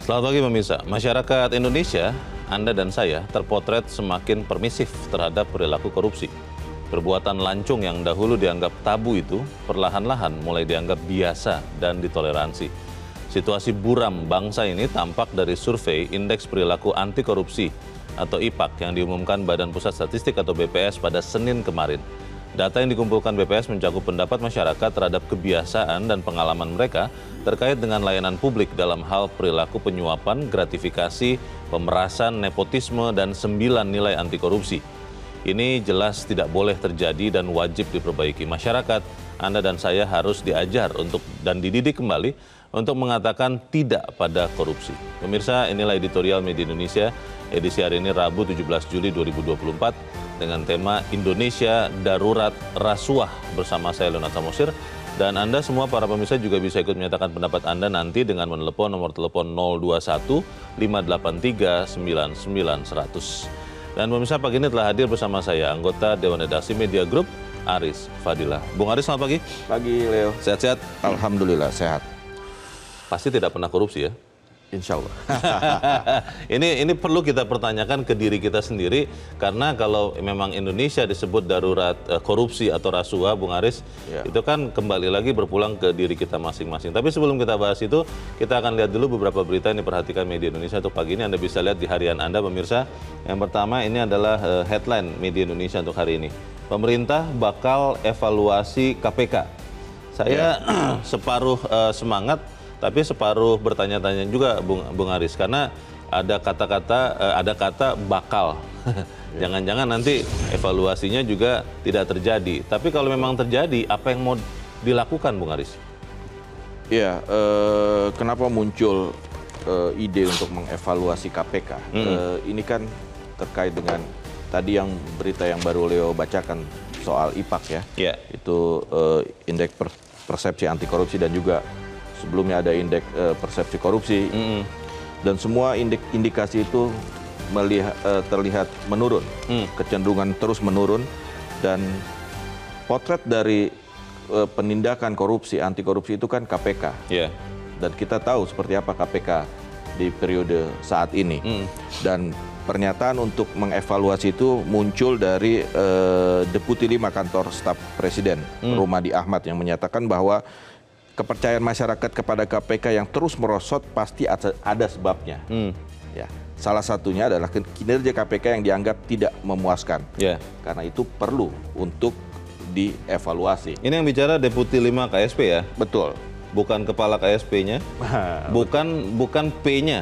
Selamat pagi pemirsa. Masyarakat Indonesia, Anda dan saya terpotret semakin permisif terhadap perilaku korupsi. Perbuatan lancung yang dahulu dianggap tabu itu perlahan-lahan mulai dianggap biasa dan ditoleransi. Situasi buram bangsa ini tampak dari survei Indeks Perilaku Anti Korupsi atau IPAK yang diumumkan Badan Pusat Statistik atau BPS pada Senin kemarin. Data yang dikumpulkan BPS mencakup pendapat masyarakat terhadap kebiasaan dan pengalaman mereka terkait dengan layanan publik dalam hal perilaku penyuapan, gratifikasi, pemerasan, nepotisme, dan 9 nilai anti korupsi. Ini jelas tidak boleh terjadi dan wajib diperbaiki. Masyarakat, Anda dan saya harus diajar dan dididik kembali untuk mengatakan tidak pada korupsi. Pemirsa, inilah editorial Media Indonesia edisi hari ini Rabu 17 Juli 2024 dengan tema Indonesia Darurat Rasuah bersama saya Leonard Samosir. Dan Anda semua para pemirsa juga bisa ikut menyatakan pendapat Anda nanti dengan menelepon nomor telepon 021 583 99 100. Dan pemirsa, pagi ini telah hadir bersama saya anggota Dewan Redaksi Media Group, Aris Fadilah. Bung Aris, selamat pagi. Pagi, Leo. Sehat-sehat? Alhamdulillah, sehat. Pasti tidak pernah korupsi ya? Insya Allah. Ini perlu kita pertanyakan ke diri kita sendiri, karena kalau memang Indonesia disebut darurat korupsi atau rasuah, Bung Aris, itu kan kembali lagi berpulang ke diri kita masing-masing. Tapi sebelum kita bahas itu, kita akan lihat dulu beberapa berita yang diperhatikan Media Indonesia untuk pagi ini. Anda bisa lihat di harian Anda, pemirsa. Yang pertama ini adalah headline Media Indonesia untuk hari ini. Pemerintah bakal evaluasi KPK. Saya separuh semangat, tapi separuh bertanya-tanya juga, Bung Aris, karena ada kata bakal. Jangan-jangan nanti evaluasinya juga tidak terjadi. Tapi kalau memang terjadi, apa yang mau dilakukan, Bung Aris? Iya, kenapa muncul ide untuk mengevaluasi KPK? Ini kan terkait dengan tadi yang berita yang baru Leo bacakan soal IPAK ya. Itu indeks persepsi anti korupsi, dan juga sebelumnya ada indeks persepsi korupsi, dan semua indikasi itu terlihat menurun, kecenderungan terus menurun, dan potret dari penindakan korupsi, anti korupsi itu kan KPK, dan kita tahu seperti apa KPK di periode saat ini, dan pernyataan untuk mengevaluasi itu muncul dari Deputi 5 Kantor Staf Presiden, Rumadi Ahmad, yang menyatakan bahwa kepercayaan masyarakat kepada KPK yang terus merosot pasti ada sebabnya. Ya, salah satunya adalah kinerja KPK yang dianggap tidak memuaskan. Karena itu perlu untuk dievaluasi. Ini yang bicara Deputi 5 KSP ya? Betul. Bukan kepala KSP-nya, bukan P-nya.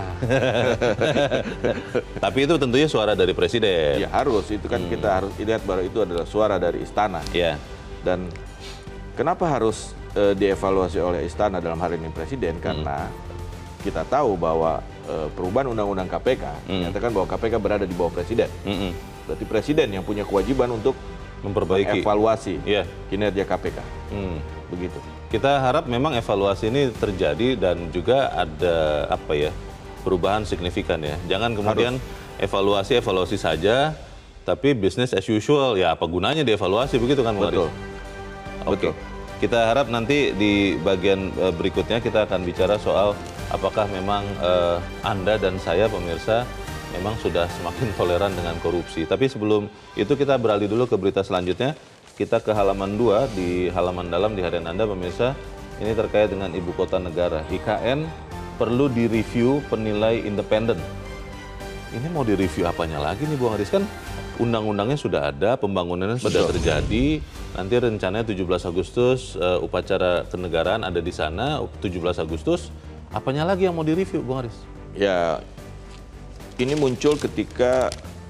Tapi itu tentunya suara dari Presiden. Ya harus, itu kan kita harus lihat bahwa itu adalah suara dari Istana. Dan kenapa harus dievaluasi oleh Istana dalam hal ini Presiden? Karena kita tahu bahwa perubahan Undang-Undang KPK menyatakan bahwa KPK berada di bawah Presiden. Berarti Presiden yang punya kewajiban untuk memperbaiki, evaluasi kinerja KPK. Begitu. Kita harap memang evaluasi ini terjadi dan juga ada perubahan signifikan ya. Jangan kemudian evaluasi saja, tapi business as usual, ya apa gunanya dievaluasi, begitu kan, Bung Aris? Oke. Kita harap nanti di bagian berikutnya kita akan bicara soal apakah memang Anda dan saya, pemirsa, memang sudah semakin toleran dengan korupsi. Tapi sebelum itu kita beralih dulu ke berita selanjutnya. Kita ke halaman 2 di halaman dalam di harian Anda, pemirsa. Ini terkait dengan ibu kota negara. IKN perlu direview penilai independen. Ini mau direview apanya lagi nih, Bung Aris? Kan undang-undangnya sudah ada, pembangunannya sudah terjadi. Nanti rencananya 17 Agustus upacara kenegaraan ada di sana, 17 Agustus. Apanya lagi yang mau direview, Bung Aris? Ya, ini muncul ketika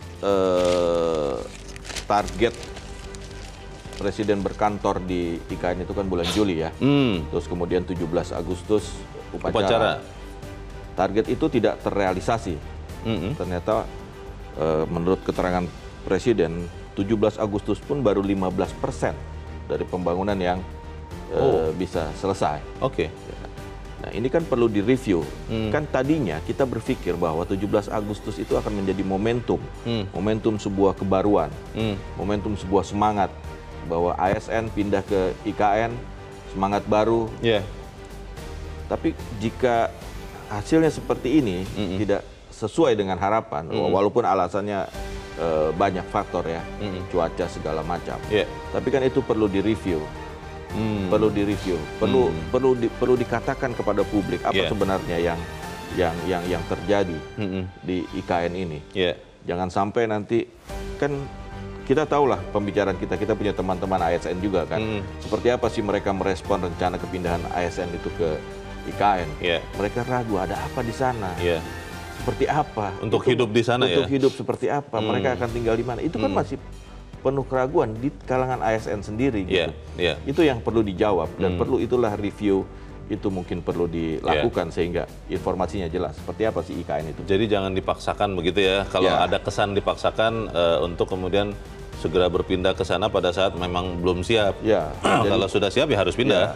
target Presiden berkantor di IKN itu kan bulan Juli ya. Terus kemudian 17 Agustus upacara. Target itu tidak terrealisasi. Ternyata menurut keterangan Presiden, 17 Agustus pun baru 15% dari pembangunan yang bisa selesai. Nah, ini kan perlu direview. Kan tadinya kita berpikir bahwa 17 Agustus itu akan menjadi momentum. Momentum sebuah kebaruan. Momentum sebuah semangat. Bahwa ASN pindah ke IKN, semangat baru. Tapi jika hasilnya seperti ini tidak sesuai dengan harapan, walaupun alasannya banyak faktor ya, cuaca segala macam. Tapi kan itu perlu direview, perlu dikatakan kepada publik apa sebenarnya yang terjadi di IKN ini. Jangan sampai nanti, kan kita tahulah pembicaraan kita punya teman-teman ASN juga kan, seperti apa sih mereka merespon rencana kepindahan ASN itu ke IKN. Mereka ragu ada apa di sana. Seperti apa untuk hidup di sana, untuk hidup seperti apa, mereka akan tinggal di mana, itu kan masih penuh keraguan di kalangan ASN sendiri gitu. Itu yang perlu dijawab, dan itulah review itu mungkin perlu dilakukan sehingga informasinya jelas seperti apa sih IKN itu. Jadi jangan dipaksakan begitu ya, kalau ada kesan dipaksakan untuk kemudian segera berpindah ke sana pada saat memang belum siap. Kalau sudah siap ya harus pindah.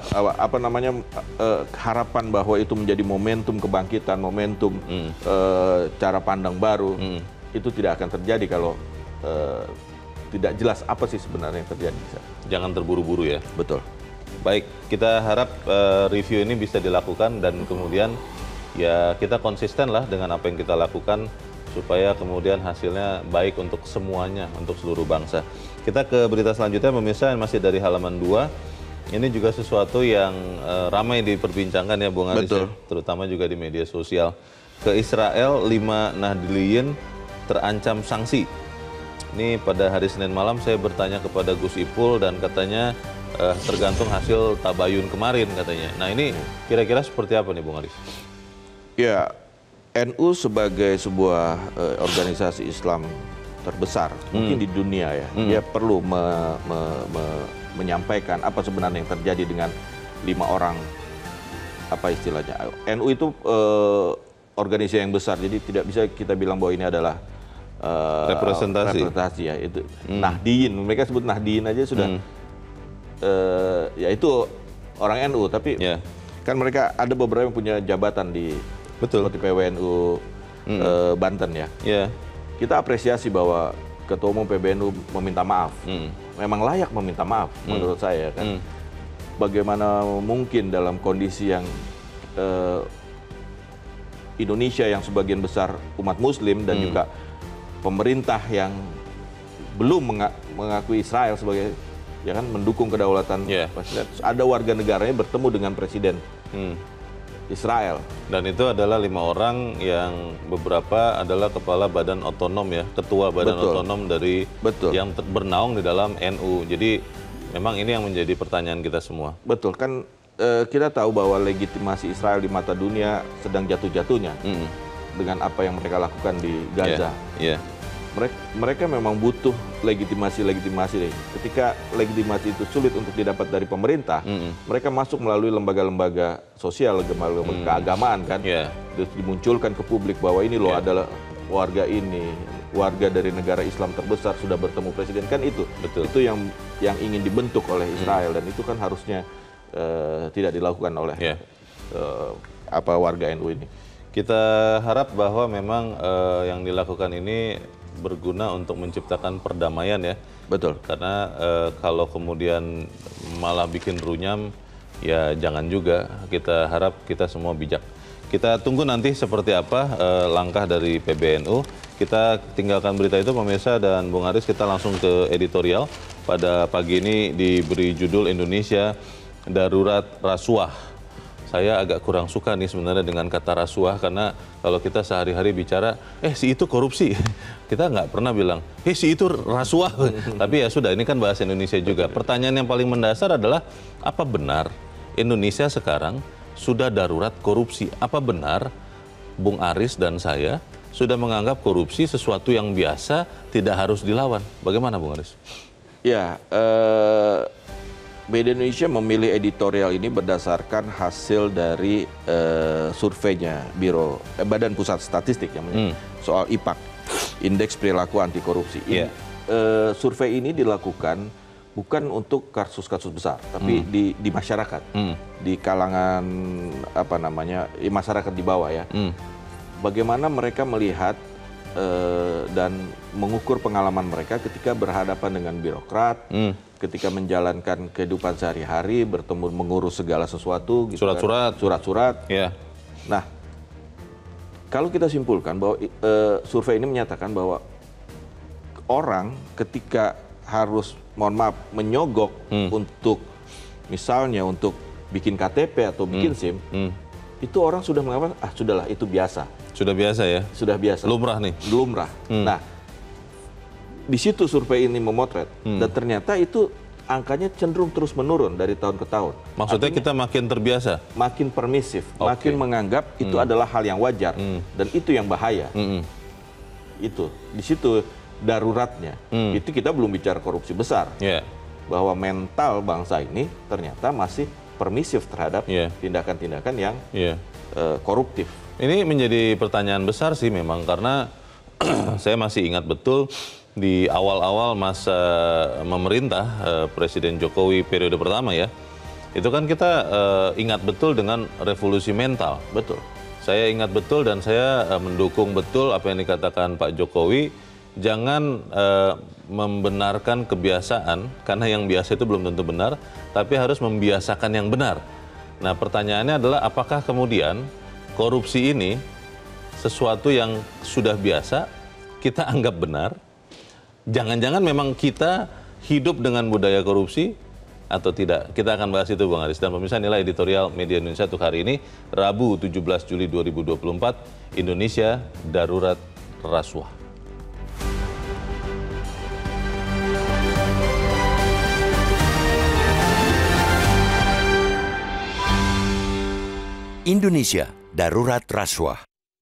Harapan bahwa itu menjadi momentum kebangkitan, momentum cara pandang baru, itu tidak akan terjadi kalau tidak jelas apa sih sebenarnya yang terjadi. Jangan terburu-buru ya. Betul. Baik, kita harap review ini bisa dilakukan dan kemudian ya kita konsisten lah dengan apa yang kita lakukan, supaya kemudian hasilnya baik untuk semuanya, untuk seluruh bangsa. Kita ke berita selanjutnya, pemirsa, yang masih dari halaman 2. Ini juga sesuatu yang ramai diperbincangkan ya, Bung Aris, terutama juga di media sosial. Ke Israel, 5 Nahdliyin terancam sanksi. Ini pada hari Senin malam saya bertanya kepada Gus Ipul dan katanya tergantung hasil tabayun kemarin katanya. Nah ini kira-kira seperti apa nih, Bung Aris? Ya, NU sebagai sebuah organisasi Islam terbesar mungkin di dunia ya, dia perlu menyampaikan apa sebenarnya yang terjadi dengan 5 orang, apa istilahnya. NU itu organisasi yang besar, jadi tidak bisa kita bilang bahwa ini adalah representasi ya. Itu Nahdliyin, mereka sebut Nahdliyin aja sudah ya itu orang NU, tapi kan mereka ada beberapa yang punya jabatan di seperti PWNU Banten ya. Kita apresiasi bahwa Ketua Umum PBNU meminta maaf. Memang layak meminta maaf menurut saya kan. Bagaimana mungkin dalam kondisi yang Indonesia yang sebagian besar umat Muslim dan juga pemerintah yang belum mengakui Israel sebagai, ya kan, mendukung kedaulatan Palestina. Ada warga negaranya bertemu dengan Presiden Israel. Dan itu adalah 5 orang yang beberapa adalah kepala badan otonom ya, ketua badan otonom dari yang bernaung di dalam NU. Jadi memang ini yang menjadi pertanyaan kita semua. Betul, kan kita tahu bahwa legitimasi Israel di mata dunia sedang jatuh-jatuhnya dengan apa yang mereka lakukan di Gaza. Mereka memang butuh legitimasi. Ketika legitimasi itu sulit untuk didapat dari pemerintah, mereka masuk melalui lembaga-lembaga sosial, lembaga keagamaan kan, terus dimunculkan ke publik bahwa ini loh adalah warga dari negara Islam terbesar sudah bertemu presiden, kan itu yang ingin dibentuk oleh Israel, dan itu kan harusnya tidak dilakukan oleh warga NU ini. Kita harap bahwa memang yang dilakukan ini berguna untuk menciptakan perdamaian ya. Karena kalau kemudian malah bikin runyam, ya jangan juga. Kita harap kita semua bijak. Kita tunggu nanti seperti apa langkah dari PBNU. Kita tinggalkan berita itu, pemirsa, dan Bung Aris, kita langsung ke editorial. Pada pagi ini diberi judul Indonesia Darurat Rasuah. Saya agak kurang suka nih sebenarnya dengan kata rasuah, karena kalau kita sehari-hari bicara, si itu korupsi, kita nggak pernah bilang, si itu rasuah. Tapi ya sudah, ini kan bahasa Indonesia juga. Pertanyaan yang paling mendasar adalah, apa benar Indonesia sekarang sudah darurat korupsi? Apa benar Bung Aris dan saya sudah menganggap korupsi sesuatu yang biasa, tidak harus dilawan? Bagaimana, Bung Aris? Ya, Media Indonesia memilih editorial ini berdasarkan hasil dari surveinya Badan Pusat Statistik yang soal IPAK, Indeks Perilaku Anti Korupsi. Survei ini dilakukan bukan untuk kasus-kasus besar, tapi di masyarakat, di kalangan masyarakat di bawah ya. Bagaimana mereka melihat dan mengukur pengalaman mereka ketika berhadapan dengan birokrat, ketika menjalankan kehidupan sehari-hari, bertemu mengurus segala sesuatu, surat-surat. Nah, Kalau kita simpulkan bahwa survei ini menyatakan bahwa orang ketika harus, mohon maaf, menyogok untuk misalnya untuk bikin KTP atau bikin SIM, itu orang sudah mengatakan, sudahlah itu biasa. Sudah biasa ya? Sudah biasa. Lumrah nih? Lumrah. Nah, di situ survei ini memotret, dan ternyata itu angkanya cenderung terus menurun dari tahun ke tahun. Maksudnya kita makin terbiasa? Makin permisif, makin menganggap itu adalah hal yang wajar, dan itu yang bahaya. Itu, di situ daruratnya. Itu kita belum bicara korupsi besar. Bahwa mental bangsa ini ternyata masih permisif terhadap tindakan-tindakan yang koruptif. Ini menjadi pertanyaan besar sih memang, karena saya masih ingat betul di awal-awal masa memerintah Presiden Jokowi periode pertama ya, itu kan kita ingat betul dengan revolusi mental. Betul. Saya ingat betul dan saya mendukung betul apa yang dikatakan Pak Jokowi, jangan membenarkan kebiasaan, karena yang biasa itu belum tentu benar, tapi harus membiasakan yang benar. Nah, pertanyaannya adalah apakah kemudian korupsi ini sesuatu yang sudah biasa, kita anggap benar, jangan-jangan memang kita hidup dengan budaya korupsi atau tidak? Kita akan bahas itu, Bang Aris. Dan pemirsa, inilah editorial Media Indonesia untuk hari ini, Rabu 17 Juli 2024, Indonesia Darurat Rasuah. Indonesia Darurat Rasuah.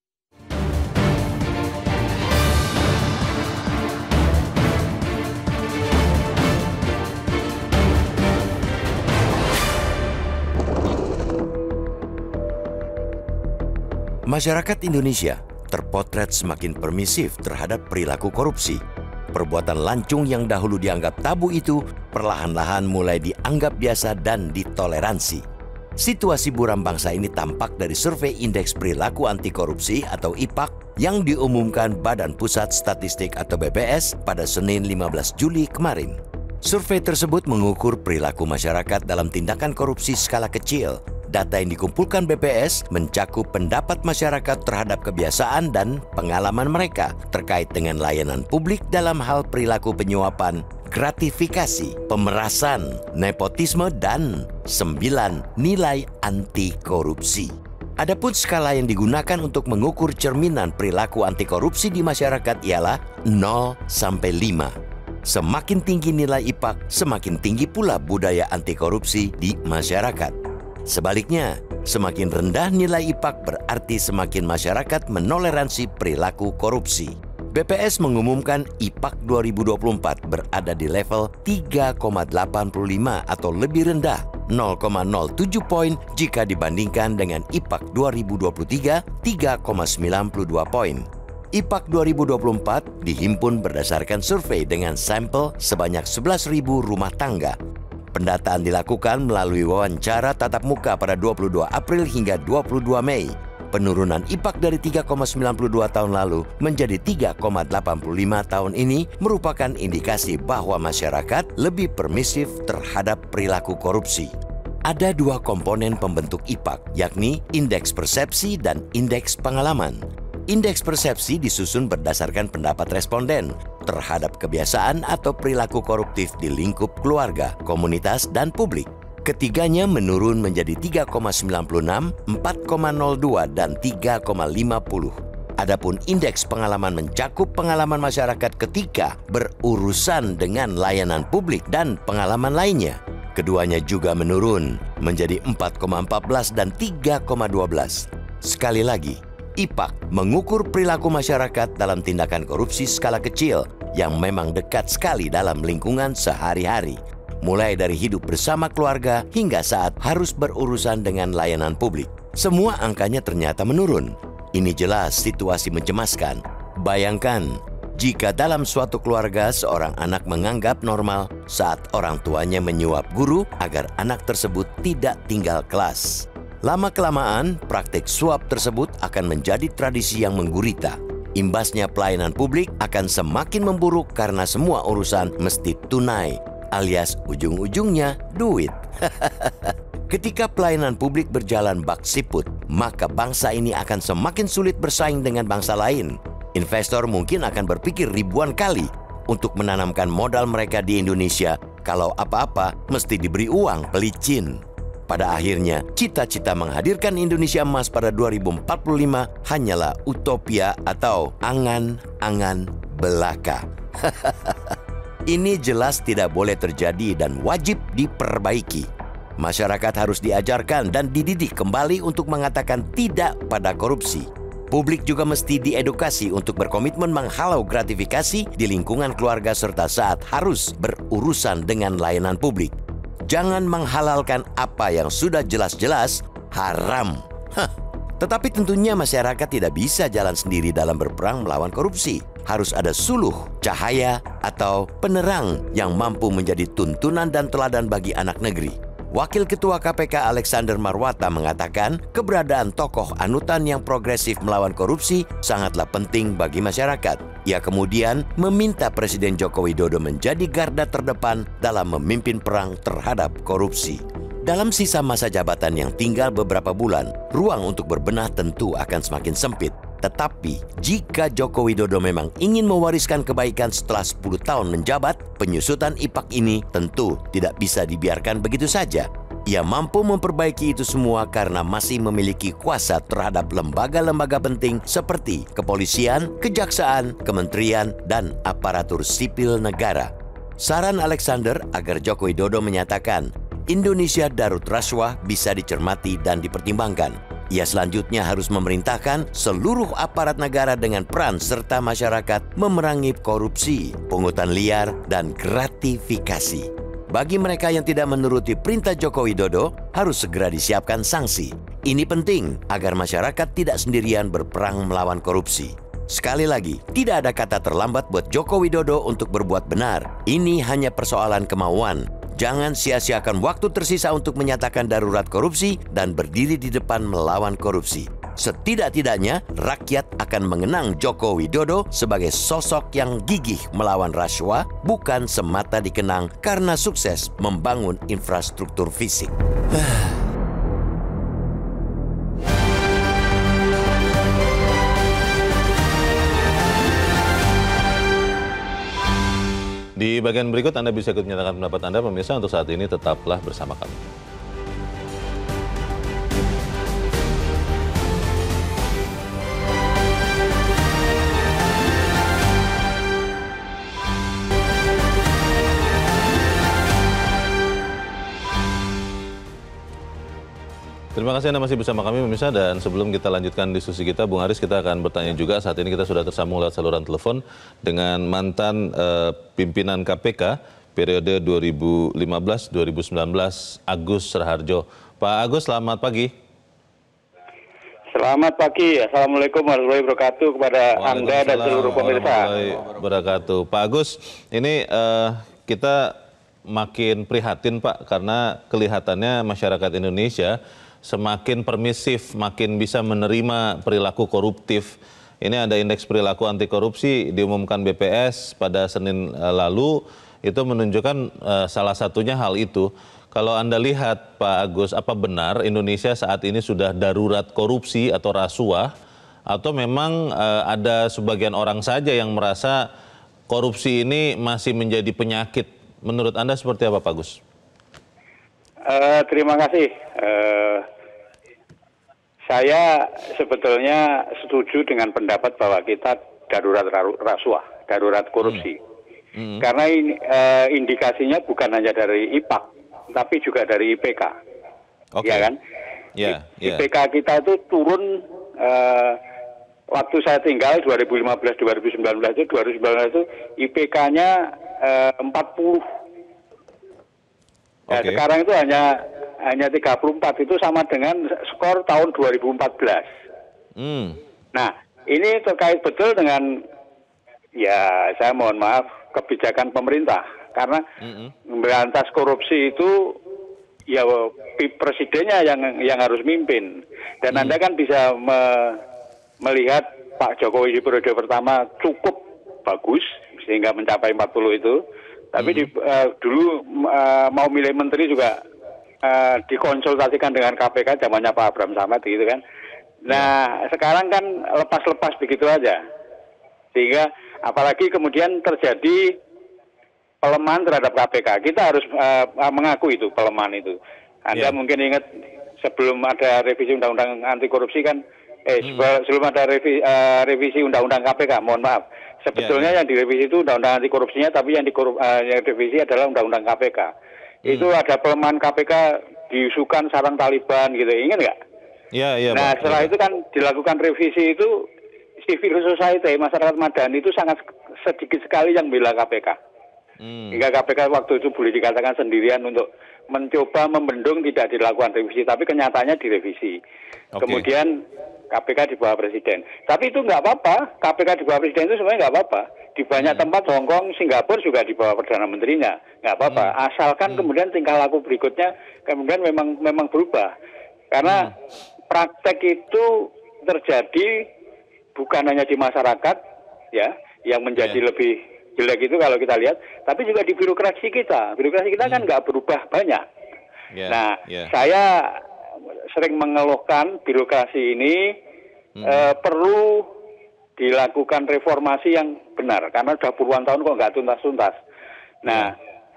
Masyarakat Indonesia terpotret semakin permisif terhadap perilaku korupsi. Perbuatan lancung yang dahulu dianggap tabu itu perlahan-lahan mulai dianggap biasa dan ditoleransi. Situasi buram bangsa ini tampak dari survei Indeks Perilaku Anti Korupsi atau IPAK yang diumumkan Badan Pusat Statistik atau BPS pada Senin 15 Juli kemarin. Survei tersebut mengukur perilaku masyarakat dalam tindakan korupsi skala kecil. Data yang dikumpulkan BPS mencakup pendapat masyarakat terhadap kebiasaan dan pengalaman mereka terkait dengan layanan publik dalam hal perilaku penyuapan, gratifikasi, pemerasan, nepotisme, dan 9 nilai anti korupsi. Adapun skala yang digunakan untuk mengukur cerminan perilaku anti korupsi di masyarakat ialah 0 sampai 5. Semakin tinggi nilai IPAK, semakin tinggi pula budaya anti korupsi di masyarakat. Sebaliknya, semakin rendah nilai IPAK berarti semakin masyarakat menoleransi perilaku korupsi. BPS mengumumkan IPAK 2024 berada di level 3,85 atau lebih rendah 0,07 poin jika dibandingkan dengan IPAK 2023 3,92 poin. IPAK 2024 dihimpun berdasarkan survei dengan sampel sebanyak 11.000 rumah tangga. Pendataan dilakukan melalui wawancara tatap muka pada 22 April hingga 22 Mei. Penurunan IPAK dari 3,92 tahun lalu menjadi 3,85 tahun ini merupakan indikasi bahwa masyarakat lebih permisif terhadap perilaku korupsi. Ada dua komponen pembentuk IPAK, yakni indeks persepsi dan indeks pengalaman. Indeks persepsi disusun berdasarkan pendapat responden terhadap kebiasaan atau perilaku koruptif di lingkup keluarga, komunitas, dan publik. Ketiganya menurun menjadi 3,96, 4,02, dan 3,50. Adapun indeks pengalaman mencakup pengalaman masyarakat ketika berurusan dengan layanan publik dan pengalaman lainnya. Keduanya juga menurun menjadi 4,14 dan 3,12. Sekali lagi, IPAK mengukur perilaku masyarakat dalam tindakan korupsi skala kecil yang memang dekat sekali dalam lingkungan sehari-hari, mulai dari hidup bersama keluarga hingga saat harus berurusan dengan layanan publik. Semua angkanya ternyata menurun. Ini jelas situasi mencemaskan. Bayangkan, jika dalam suatu keluarga seorang anak menganggap normal saat orang tuanya menyuap guru agar anak tersebut tidak tinggal kelas. Lama-kelamaan, praktik suap tersebut akan menjadi tradisi yang menggurita. Imbasnya pelayanan publik akan semakin memburuk karena semua urusan mesti tunai, alias ujung-ujungnya duit. Ketika pelayanan publik berjalan bak siput, maka bangsa ini akan semakin sulit bersaing dengan bangsa lain. Investor mungkin akan berpikir ribuan kali untuk menanamkan modal mereka di Indonesia kalau apa-apa mesti diberi uang pelicin. Pada akhirnya, cita-cita menghadirkan Indonesia emas pada 2045 hanyalah utopia atau angan-angan belaka. Ini jelas tidak boleh terjadi dan wajib diperbaiki. Masyarakat harus diajarkan dan dididik kembali untuk mengatakan tidak pada korupsi. Publik juga mesti diedukasi untuk berkomitmen menghalau gratifikasi di lingkungan keluarga serta saat harus berurusan dengan layanan publik. Jangan menghalalkan apa yang sudah jelas-jelas haram. Tetapi tentunya masyarakat tidak bisa jalan sendiri dalam berperang melawan korupsi. Harus ada suluh, cahaya, atau penerang yang mampu menjadi tuntunan dan teladan bagi anak negeri. Wakil Ketua KPK Alexander Marwata mengatakan keberadaan tokoh anutan yang progresif melawan korupsi sangatlah penting bagi masyarakat. Ia kemudian meminta Presiden Joko Widodo menjadi garda terdepan dalam memimpin perang terhadap korupsi. Dalam sisa masa jabatan yang tinggal beberapa bulan, ruang untuk berbenah tentu akan semakin sempit. Tetapi, jika Joko Widodo memang ingin mewariskan kebaikan setelah 10 tahun menjabat, penyusutan IPAK ini tentu tidak bisa dibiarkan begitu saja. Ia mampu memperbaiki itu semua karena masih memiliki kuasa terhadap lembaga-lembaga penting seperti kepolisian, kejaksaan, kementerian, dan aparatur sipil negara. Saran Alexander agar Joko Widodo menyatakan, Indonesia darut rasuah bisa dicermati dan dipertimbangkan. Ia selanjutnya harus memerintahkan seluruh aparat negara dengan peran serta masyarakat memerangi korupsi, pungutan liar, dan gratifikasi. Bagi mereka yang tidak menuruti perintah Joko Widodo, harus segera disiapkan sanksi. Ini penting agar masyarakat tidak sendirian berperang melawan korupsi. Sekali lagi, tidak ada kata terlambat buat Joko Widodo untuk berbuat benar. Ini hanya persoalan kemauan. Jangan sia-siakan waktu tersisa untuk menyatakan darurat korupsi dan berdiri di depan melawan korupsi. Setidak-tidaknya, rakyat akan mengenang Joko Widodo sebagai sosok yang gigih melawan rasuah, bukan semata dikenang karena sukses membangun infrastruktur fisik. Di bagian berikut Anda bisa ikut menyatakan pendapat Anda, pemirsa. Untuk saat ini tetaplah bersama kami. Terima kasih Anda masih bersama kami, pemirsa. Dan sebelum kita lanjutkan diskusi kita, Bung Haris, kita akan bertanya juga. Saat ini kita sudah tersambung lewat saluran telepon dengan mantan pimpinan KPK periode 2015-2019, Agus Raharjo. Pak Agus, selamat pagi. Selamat pagi. Assalamualaikum warahmatullahi wabarakatuh kepada Anda dan seluruh pemirsa. Warahmatullahi wabarakatuh. Pak Agus, ini kita makin prihatin, Pak, karena kelihatannya masyarakat Indonesia semakin permisif, makin bisa menerima perilaku koruptif. Ini ada indeks perilaku anti korupsi diumumkan BPS pada Senin lalu, itu menunjukkan salah satunya hal itu. Kalau Anda lihat, Pak Agus, apa benar Indonesia saat ini sudah darurat korupsi atau rasuah, atau memang ada sebagian orang saja yang merasa korupsi ini masih menjadi penyakit? Menurut Anda seperti apa, Pak Agus? Terima kasih. Saya sebetulnya setuju dengan pendapat bahwa kita darurat rasuah, darurat korupsi. Karena ini, indikasinya bukan hanya dari IPAK, tapi juga dari IPK. Okay. Ya kan? IPK kita itu turun, waktu saya tinggal 2015-2019 itu IPK-nya 40. Ya, sekarang itu hanya 34, itu sama dengan skor tahun 2014. Nah, ini terkait betul dengan, ya saya mohon maaf, kebijakan pemerintah. Karena memberantas korupsi itu ya presidennya yang harus mimpin. Dan Anda kan bisa melihat Pak Jokowi di periode pertama cukup bagus sehingga mencapai 40 itu. Tapi dulu mau milih menteri juga dikonsultasikan dengan KPK zamannya Pak Abraham Samad gitu kan. Nah, sekarang kan lepas-lepas begitu aja. Sehingga apalagi kemudian terjadi pelemahan terhadap KPK. Kita harus mengaku itu, pelemahan itu. Anda mungkin ingat sebelum ada revisi Undang-Undang Anti Korupsi kan, sebelum ada revisi Undang-Undang KPK, mohon maaf. Sebetulnya yang direvisi itu Undang-Undang Anti Korupsinya, tapi yang direvisi adalah Undang-Undang KPK. Itu ada pelemahan KPK diisukan sarang Taliban gitu, ingat nggak? Iya, Nah, Pak. setelah itu kan dilakukan revisi itu, civil society, masyarakat madani itu sangat sedikit sekali yang bela KPK. Hingga KPK waktu itu boleh dikatakan sendirian untuk mencoba membendung tidak dilakukan revisi, tapi kenyataannya direvisi. Kemudian KPK di bawah presiden. Tapi itu nggak apa-apa, KPK di bawah presiden itu sebenarnya nggak apa-apa. Di banyak tempat, Hongkong, Singapura juga di bawah Perdana Menterinya, nggak apa-apa. Asalkan kemudian tingkah laku berikutnya kemudian memang berubah. Karena praktek itu terjadi bukan hanya di masyarakat, ya, yang menjadi lebih jelek itu kalau kita lihat, tapi juga di birokrasi kita. Birokrasi kita kan nggak berubah banyak. Saya sering mengeluhkan birokrasi ini perlu dilakukan reformasi yang benar, karena sudah puluhan tahun kok nggak tuntas-tuntas. Nah,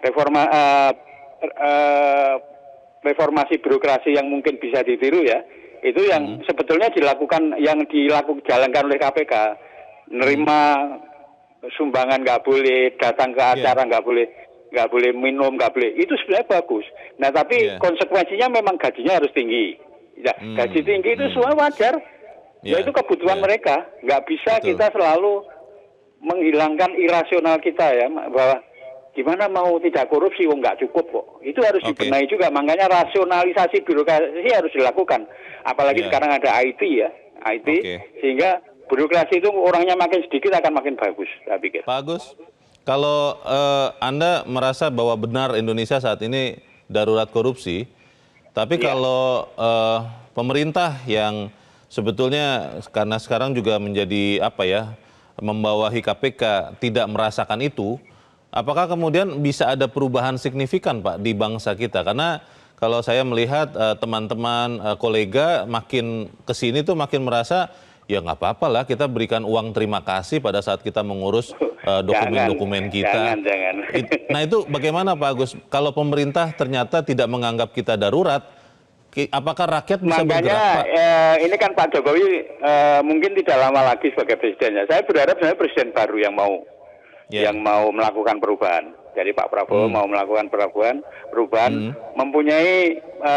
reformasi birokrasi yang mungkin bisa ditiru ya, itu yang sebetulnya dijalankan oleh KPK. Nerima sumbangan nggak boleh, datang ke acara nggak boleh minum, nggak boleh. Itu sebenarnya bagus. Nah, tapi konsekuensinya memang gajinya harus tinggi. Ya, gaji tinggi itu semua wajar. Ya, itu kebutuhan mereka. Nggak bisa kita selalu menghilangkan irasional kita ya, bahwa gimana mau tidak korupsi, nggak cukup kok. Itu harus dibenahi juga. Makanya rasionalisasi birokrasi harus dilakukan. Apalagi sekarang ada IT ya, sehingga birokrasi itu orangnya makin sedikit akan makin bagus, saya pikir. Pak Agus, kalau Anda merasa bahwa benar Indonesia saat ini darurat korupsi, tapi kalau pemerintah yang sebetulnya karena sekarang juga menjadi membawahi KPK tidak merasakan itu, apakah kemudian bisa ada perubahan signifikan, Pak, di bangsa kita? Karena kalau saya melihat teman-teman kolega makin kesini tuh makin merasa ya nggak apa-apa lah kita berikan uang terima kasih pada saat kita mengurus dokumen-dokumen kita. Jangan. Nah itu bagaimana Pak Agus? Kalau pemerintah ternyata tidak menganggap kita darurat, apakah rakyat bisa bergerak, Pak? Ini kan Pak Jokowi mungkin tidak lama lagi sebagai presidennya. Saya berharap sebenarnya presiden baru yang mau melakukan perubahan. Jadi Pak Prabowo mau melakukan perubahan, mempunyai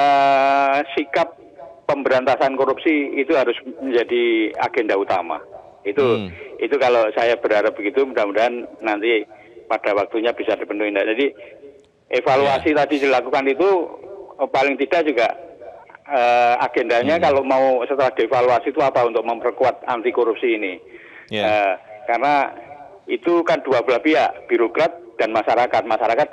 sikap pemberantasan korupsi itu harus menjadi agenda utama. Itu kalau saya berharap begitu, mudah-mudahan nanti pada waktunya bisa dipenuhi. Jadi evaluasi tadi dilakukan itu paling tidak juga agendanya kalau mau setelah dievaluasi itu apa untuk memperkuat anti korupsi ini. Karena itu kan dua belah pihak, birokrat dan masyarakat. Masyarakat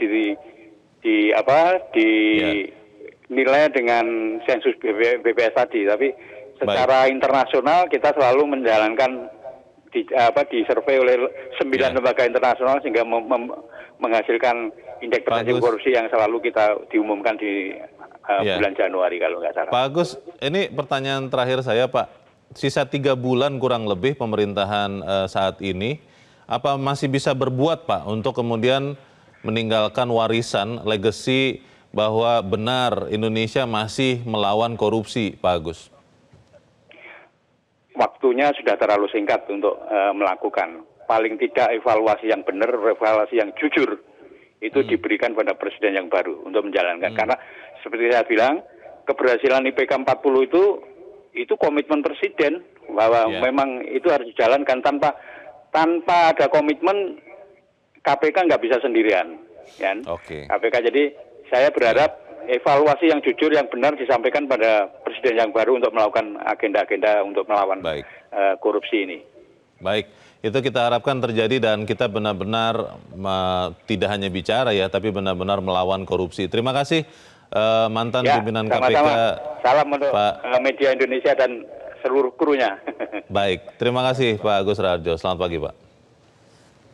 dinilai dengan sensus BPS tadi, tapi secara internasional kita selalu menjalankan di survei oleh 9 lembaga internasional sehingga menghasilkan indeks persepsi korupsi yang selalu kita diumumkan di bulan Januari kalau nggak salah. Pak Agus, ini pertanyaan terakhir saya, Pak. Sisa 3 bulan kurang lebih pemerintahan saat ini, apa masih bisa berbuat, Pak, untuk kemudian meninggalkan warisan, legacy bahwa benar Indonesia masih melawan korupsi, Pak Agus? Waktunya sudah terlalu singkat untuk melakukan. Paling tidak evaluasi yang benar, evaluasi yang jujur, itu diberikan pada presiden yang baru untuk menjalankan. Karena seperti saya bilang, keberhasilan IPK 40 itu komitmen presiden, bahwa memang itu harus dijalankan. Tanpa ada komitmen, KPK nggak bisa sendirian. Kan? KPK, jadi saya berharap evaluasi yang jujur, yang benar disampaikan pada presiden yang baru untuk melakukan agenda-agenda untuk melawan korupsi ini. Baik, itu kita harapkan terjadi dan kita benar-benar tidak hanya bicara ya, tapi benar-benar melawan korupsi. Terima kasih mantan pimpinan KPK. Salam untuk media Indonesia dan seluruh krunya. Baik, terima kasih Pak Agus Raharjo. Selamat pagi, Pak.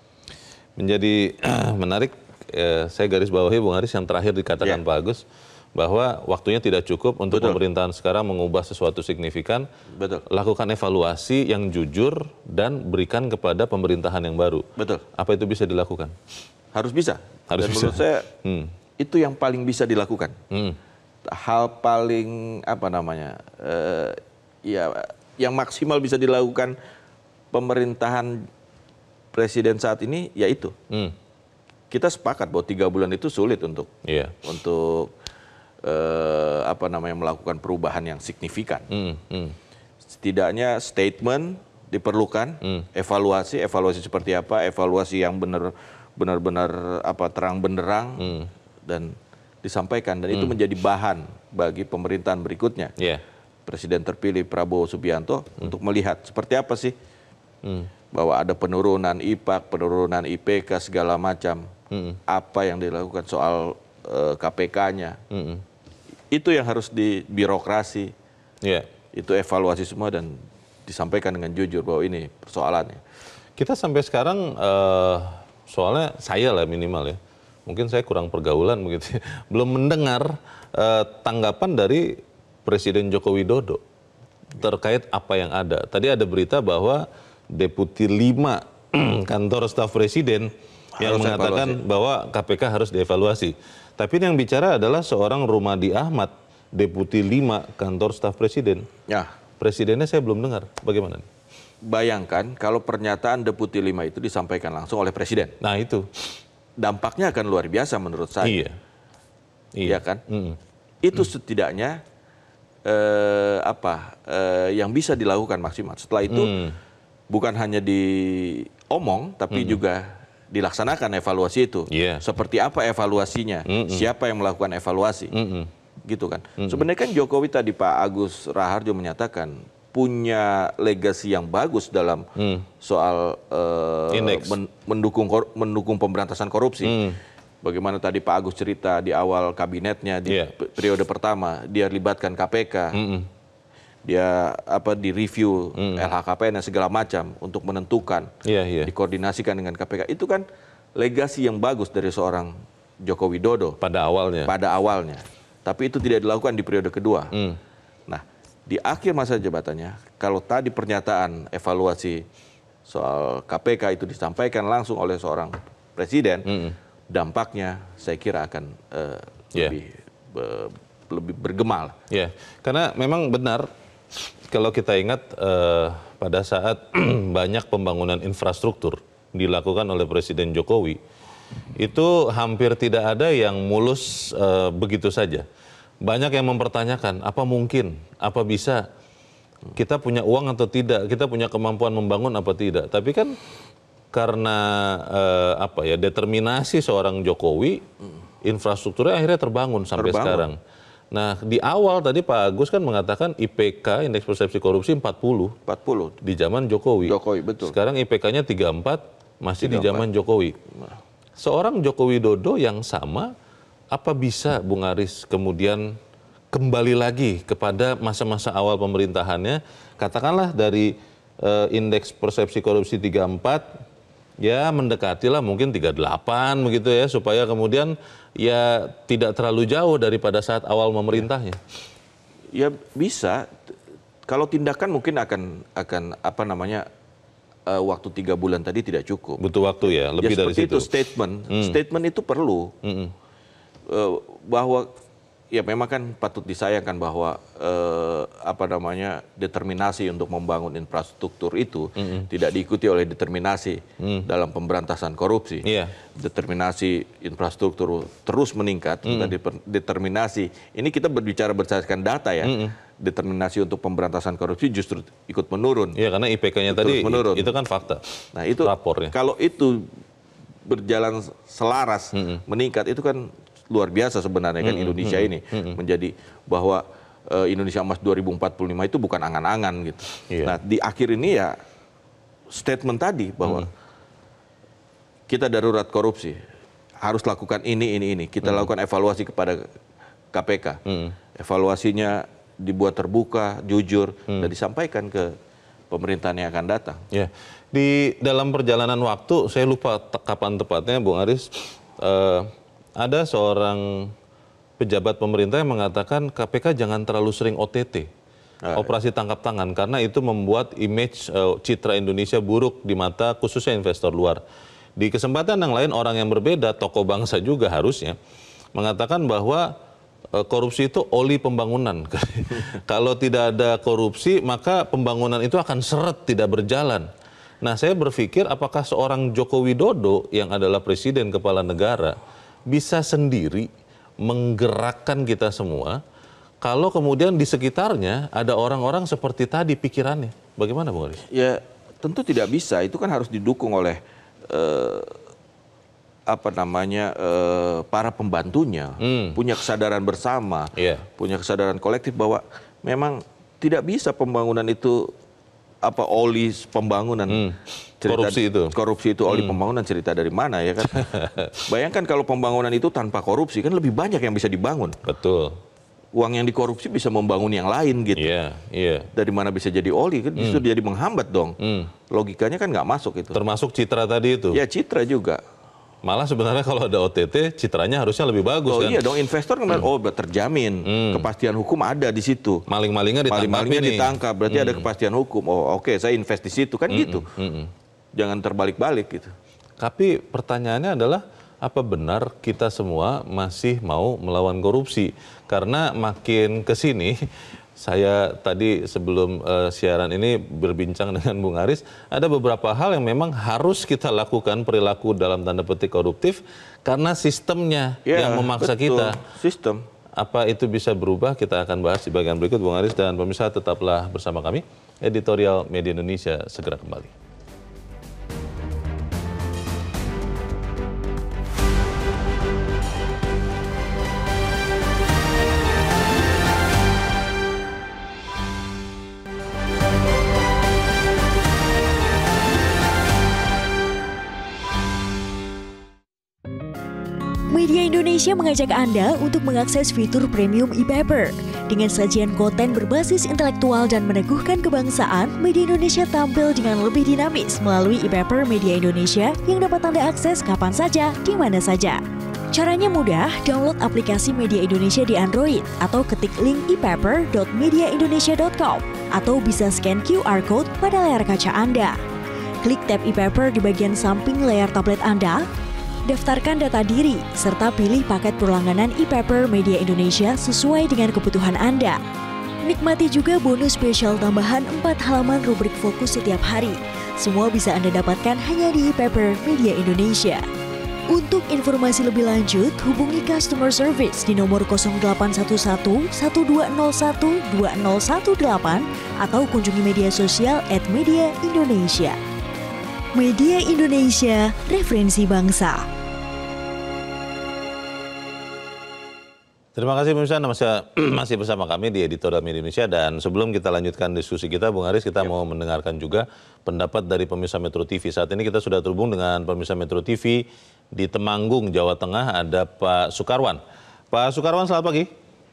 Menjadi menarik, saya garis bawahi Bung Haris yang terakhir dikatakan Pak Agus, bahwa waktunya tidak cukup untuk pemerintahan sekarang mengubah sesuatu signifikan. Betul. Lakukan evaluasi yang jujur dan berikan kepada pemerintahan yang baru. Betul. Apa itu bisa dilakukan? Harus bisa. Harus Dan bisa. menurut saya itu yang paling bisa dilakukan. Hal paling apa namanya? Ya, yang maksimal bisa dilakukan pemerintahan presiden saat ini yaitu kita sepakat bahwa 3 bulan itu sulit untuk apa namanya melakukan perubahan yang signifikan. Setidaknya statement diperlukan, evaluasi seperti apa, evaluasi yang benar-benar apa terang benderang dan disampaikan, dan itu menjadi bahan bagi pemerintahan berikutnya. Presiden terpilih Prabowo Subianto untuk melihat seperti apa sih bahwa ada penurunan IPAK, penurunan IPK segala macam, apa yang dilakukan soal KPK-nya. Itu yang harus di birokrasi, itu evaluasi semua dan disampaikan dengan jujur bahwa ini persoalannya. Kita sampai sekarang, soalnya saya lah minimal ya, mungkin saya kurang pergaulan begitu, belum mendengar tanggapan dari Presiden Joko Widodo terkait apa yang ada. Tadi ada berita bahwa Deputi 5 kantor staf Presiden yang mengatakan bahwa KPK harus dievaluasi. Tapi yang bicara adalah seorang Rumadi Ahmad, Deputi 5 kantor staf Presiden. Ya. Presidennya saya belum dengar. Bagaimana? Bayangkan kalau pernyataan Deputi 5 itu disampaikan langsung oleh Presiden. Nah itu. Dampaknya akan luar biasa menurut saya. Iya kan? Itu setidaknya yang bisa dilakukan maksimal. Setelah itu bukan hanya diomong, tapi juga dilaksanakan evaluasi itu. Seperti apa evaluasinya, siapa yang melakukan evaluasi, gitu kan. Sebenarnya kan Jokowi tadi Pak Agus Raharjo menyatakan punya legasi yang bagus dalam soal mendukung pemberantasan korupsi. Bagaimana tadi Pak Agus cerita di awal kabinetnya di periode pertama dia libatkan KPK. Dia direview LHKPN dan segala macam untuk menentukan, dikoordinasikan dengan KPK. Itu kan legasi yang bagus dari seorang Joko Widodo pada awalnya. Tapi itu tidak dilakukan di periode kedua. Nah, di akhir masa jabatannya, kalau tadi pernyataan evaluasi soal KPK itu disampaikan langsung oleh seorang presiden, dampaknya saya kira akan lebih bergema. Karena memang benar. Kalau kita ingat pada saat banyak pembangunan infrastruktur dilakukan oleh Presiden Jokowi, itu hampir tidak ada yang mulus begitu saja. Banyak yang mempertanyakan, apa mungkin, apa bisa, kita punya uang atau tidak, kita punya kemampuan membangun apa tidak. Tapi kan karena determinasi seorang Jokowi, infrastrukturnya akhirnya terbangun sampai sekarang. Nah, di awal tadi Pak Agus kan mengatakan IPK, Indeks Persepsi Korupsi 40 di zaman Jokowi. Betul. Sekarang IPK-nya 34, masih 34. Di zaman Jokowi. Seorang Joko Widodo yang sama, apa bisa Bung Aris kemudian kembali lagi kepada masa-masa awal pemerintahannya, katakanlah dari Indeks Persepsi Korupsi 34, ya mendekatilah mungkin 38 begitu ya, supaya kemudian ya tidak terlalu jauh daripada saat awal memerintahnya. Ya bisa, kalau tindakan mungkin akan waktu 3 bulan tadi tidak cukup. Butuh waktu ya, lebih dari situ. Itu statement itu perlu bahwa ya memang kan patut disayangkan bahwa determinasi untuk membangun infrastruktur itu tidak diikuti oleh determinasi dalam pemberantasan korupsi. Determinasi infrastruktur terus meningkat, determinasi ini kita berbicara berdasarkan data ya. Determinasi untuk pemberantasan korupsi justru ikut menurun. Iya, karena IPK-nya tadi menurun. Itu kan fakta. Nah, itu rapornya. Kalau itu berjalan selaras meningkat, itu kan luar biasa sebenarnya kan Indonesia ini menjadi bahwa Indonesia Emas 2045 itu bukan angan-angan gitu. Nah, di akhir ini ya statement tadi bahwa kita darurat korupsi, harus lakukan ini. Kita lakukan evaluasi kepada KPK. Evaluasinya dibuat terbuka, jujur, dan disampaikan ke pemerintahan yang akan datang. Di dalam perjalanan waktu, saya lupa kapan tepatnya Bung Aris, ada seorang pejabat pemerintah yang mengatakan KPK jangan terlalu sering OTT, operasi tangkap tangan, karena itu membuat image citra Indonesia buruk di mata khususnya investor luar. Di kesempatan yang lain orang yang berbeda, tokoh bangsa juga harusnya, mengatakan bahwa korupsi itu oli pembangunan. Kalau tidak ada korupsi, maka pembangunan itu akan seret, tidak berjalan. Nah, saya berpikir apakah seorang Joko Widodo yang adalah presiden kepala negara bisa sendiri menggerakkan kita semua kalau kemudian di sekitarnya ada orang-orang seperti tadi pikirannya. Bagaimana, Bung Haris? Ya, tentu tidak bisa. Itu kan harus didukung oleh para pembantunya, punya kesadaran bersama, punya kesadaran kolektif bahwa memang tidak bisa pembangunan itu oli pembangunan. Korupsi itu oli pembangunan, cerita dari mana ya kan? Bayangkan kalau pembangunan itu tanpa korupsi kan lebih banyak yang bisa dibangun. Betul. Uang yang dikorupsi bisa membangun yang lain gitu. Dari mana bisa jadi oli kan justru jadi menghambat dong. Logikanya kan nggak masuk itu. Termasuk citra tadi itu. Ya, citra juga. Malah sebenarnya kalau ada OTT, citranya harusnya lebih bagus kan? Iya dong, investor kan terjamin, kepastian hukum ada di situ. Maling-malingnya ditangkap. Maling-malingnya ditangkap, berarti ada kepastian hukum. Oh oke, saya invest di situ kan gitu. Jangan terbalik-balik gitu. Tapi pertanyaannya adalah, apa benar kita semua masih mau melawan korupsi? Karena makin ke sini, saya tadi sebelum siaran ini berbincang dengan Bung Haris, ada beberapa hal yang memang harus kita lakukan, perilaku dalam tanda petik koruptif, karena sistemnya yang memaksa kita. Sistem. Apa itu bisa berubah? Kita akan bahas di bagian berikut, Bung Haris, dan pemirsa tetaplah bersama kami. Editorial Media Indonesia segera kembali. Media Indonesia mengajak Anda untuk mengakses fitur premium e-paper. Dengan sajian konten berbasis intelektual dan meneguhkan kebangsaan, Media Indonesia tampil dengan lebih dinamis melalui e-paper Media Indonesia yang dapat Anda akses kapan saja, di mana saja. Caranya mudah, download aplikasi Media Indonesia di Android atau ketik link e-paper.mediaindonesia.com atau bisa scan QR Code pada layar kaca Anda. Klik tab e-paper di bagian samping layar tablet Anda, daftarkan data diri, serta pilih paket perlangganan e-paper Media Indonesia sesuai dengan kebutuhan Anda. Nikmati juga bonus spesial tambahan 4 halaman rubrik fokus setiap hari. Semua bisa Anda dapatkan hanya di e-paper Media Indonesia. Untuk informasi lebih lanjut, hubungi customer service di nomor 0811 1201 2018 atau kunjungi media sosial @mediaindonesia. Media Indonesia, referensi bangsa. Terima kasih pemirsa, masih bersama kami di Editorial Media Indonesia, dan sebelum kita lanjutkan diskusi kita, Bung Haris, kita mau mendengarkan juga pendapat dari pemirsa Metro TV. Saat ini kita sudah terhubung dengan pemirsa Metro TV di Temanggung, Jawa Tengah, ada Pak Sukarwan. Pak Sukarwan, selamat pagi.